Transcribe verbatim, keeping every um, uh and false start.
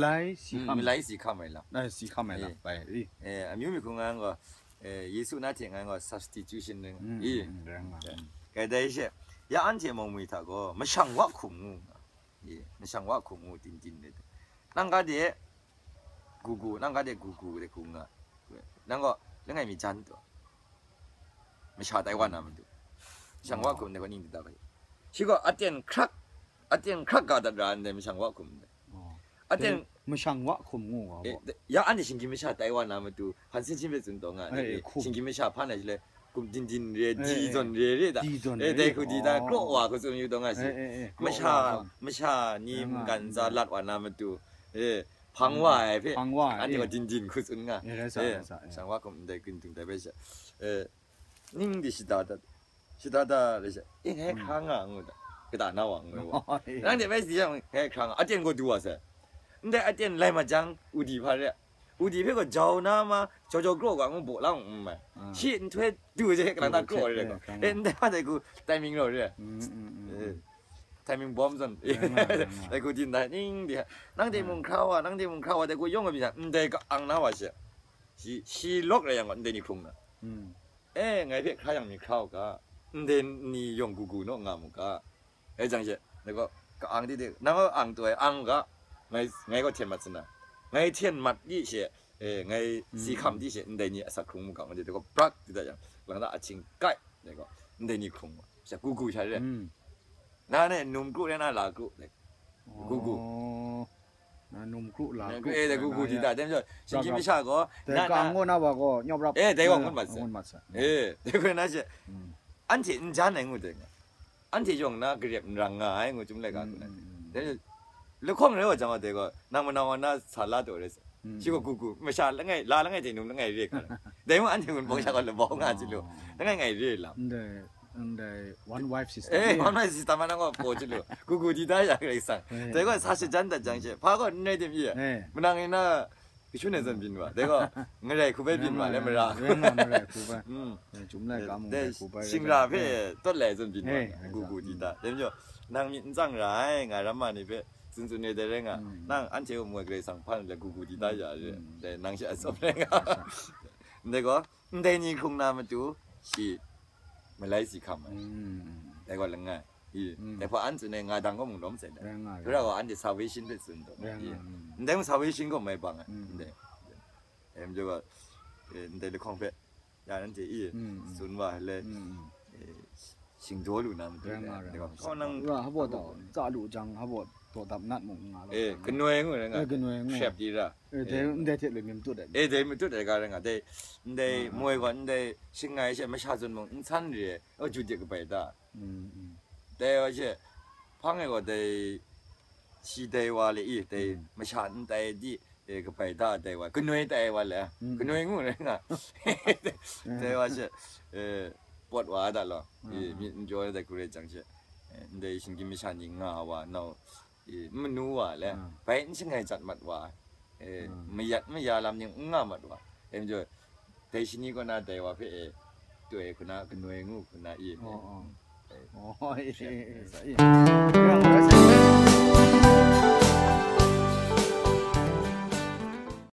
ไลสีข้ามไม่ไลสีข้ามไม่ละได้สีข้ามไม่ละไปเอออามิวมีคงงานก็เออเยซูน่าเถียงงานก็ substitution นึงอีแรงมากแกได้ใช่ยาอันเทียมองมีท่าก็ไม่ช่างว่าคุ้มงูอีไม่ช่างว่าคุ้มงูจริงๆเลยนั่งก็เดี๋ยวกูกูนั่งก็เดี๋ยวกูกูเดี๋ยวกูงะนั่งก็เรื่องไงมีจันตัวไม่ชาไต้หวันนะมันดูช่างว่าคุ้มในคนนี้ติดตาไปชิก็อาเตียนครักอาเตียนครักก็ตัดร้านเดี๋ยวไม่ช่างว่าคุ้มอาเตียนไม่ช่างว่าคุ้มงูอ่ะยาอันนี้ชิงกิไม่ชาไต้หวันนะมันดูพันสิ้นชิมเป็นส่วนตัวงะชิงกิไม่ชาพันอะไรเลยกุมจินจินเรียดีจนเรียดีด่ะเอเด็กคนดีด่ากลัวว่าเขาจะอยู่ตรงไหนสิไม่ชาไม่ชานี่กันจะลัดวันนั้นมันดูเอพังว่าไอ้พี่อันนี้ก็จินจินคุณสุนงะเอสังว่าก็ได้กินถึงได้ไปใช่เออนิ่งดิสิตาตาสิตาตาเลยใช่เอ๊ะแค่ครั้งอ่ะงูด่ะก็ด่าหน้าวังเลยวะนั่นเดี๋ยวไม่สิยังแค่ครั้งอาเจนก็ดูอ่ะสิแต่อาเจนไล่มาจังอุดีพาร์อุดีเพื่อก็เจ้าหน้ามาเจ้าเจ้ากลัวกว่างูโบล่างอืมไหมชี้ถ้วยดูจะกระดานกลัวเลยก็เอ็นแต่ว่าแต่กูไทมิ่งเราเลยไทมิ่งบอมสันแต่กูจินได้นิ่งเดียนั่งที่มุงเข้าอ่ะนั่งที่มุงเข้าอ่ะแต่กูย่องกับพี่ชายแต่ก็อังน้าว่าเสียชีชีล็อกอะไรอย่างเงี้ยเดนี่คงนะเอ๊ะไงเพี่ข้ายังมีเข้าก็เดนี่ย่องกูกูเนาะงามก็เอ้จังเสียแล้วก็ก็อังที่เดียวนั่งก็อังตัวอังก็ไงไงก็เทียนมัดสินะไงเทียนมัดยี่เสียเอ้ไงสีคำที่เสียเดนี่สักครู่มุกกันเดี๋ยวก็ปลักที่ได้ยังหลังจากอาชิงไก่เดี๋ยวก็เดนี่คงเสียกูกูใช่เลยนั่นเนี่ยนุ่มกูเนี่ยน่ารักกูกูกูนุ่มกูรักกูเอ้แต่กูกูที่ได้เดี๋ยวสิ่งที่ไม่ใช่ก็แต่ก็งงนะว่าก็ยอมรับเอ้แต่ก็งงมัดสิเอ้แต่ก็น่าจะอันที่อันจานไหนงูเด็กอันที่ยงน่าเกลียดรังง่ายงูจุ่มเล็กกันเดี๋ยวแล้วข้องเลยว่าจังหวะเด็กก็นั่งมานั่งมาน่าสาระตัวเลยชิโกกูกูไม่ใช่แล้วไงลาแล้วไงเจนุ่มแล้วไงเรียกกันเดี๋ยวอันที่มันบอกชากันเลยบอกงานจิลุแล้วไงไงเรียกล่ะเดย์อันเดย์ one wife system เอ้ one wife system มันก็บอกจิลุกูกูที่ได้อยากเลยสั่งแต่ก็사실จันแต่จังเช่พาก็ในเดียมยี่มันนั่งไงน่ะพี่ช่วยในสันบินว่ะเด็กก็เมื่อไรคูเป้บินว่ะแล้วเมื่อไรเมื่อไรคูเป้จุ่มเลยกามุคูเป้ชิงราเพ่ต้นแหล่สันบินว่ะกูกูที่ได้เดี๋ยวจะนั่งมีจังไรไงรับมานี่เพ่ซึ่งส่วนใหญ่เด็กอ่ะนั่งอันเชื่อมวยเกยสังพันธ์แล้วกูกูที่ได้จ้ะแต่นั่งเชื่อสอบเลยอ่ะเด็กก็เดี๋ยวนี้คงน้ำมันจูชีไม่ไล่สีคำแต่ก็ลังไงแต่พออันส่วนใหญ่งานดังก็มึงล้มเสร็จแล้วเพราะเราอันที่สาววิชินเป็นส่วนตัวแต่มึงสาววิชินก็ไม่บังอ่ะเด็กเอ็มจะว่าเด็กเล็กของเพ่ยานั่นจะอีส่วนว่าเลยชิงตัวลูน้ำตัวเด็กก็นั่งว่าเขาบอกต่อจ่าลูจังเขาบอกตัวดับนัดมึงงาเอ้กันหน่วยงูเลยไงกันหน่วยงูเชฟดีละเออเดี๋ยวเดี๋ยวเทียบเลยมีตัวเด็ดเอ้เดี๋ยวมีตัวเด็ดกันเลยไงเดี๋ยวเดี๋ยวมวยก่อนเดี๋ยวชิงไงใช่ไม่ชาจนมึงชั้นเลยเออจุดเด็กก็ไปได้เดี๋ยวใช่พังไงก็เดี๋ยวชีเดี๋ยวว่าเลยอีเดี๋ยวไม่ชาเดี๋ยวดีเดี๋ยวก็ไปได้เดี๋ยวว่ากันหน่วยเดี๋ยวว่าเลยกันหน่วยงูเลยไงเดี๋ยวว่าใช่เออปวดว่าได้หรอมีมีจอยเด็กกูเลยจังใช่เดี๋ยวชิงกินไม่ชายิงงาว่าเนาะมันนัวแหละไปนี่ชิงไงจัดมัดว่าเออไม่ยัดไม่ยาลำยังงามัดว่าเอ็มจะแต่ชินี้ก็น่าแต่ว่าพี่เอตัวเอคุณน่าคุณนวยงูคุณน่าอีอ๋ออ๋อเรื่อง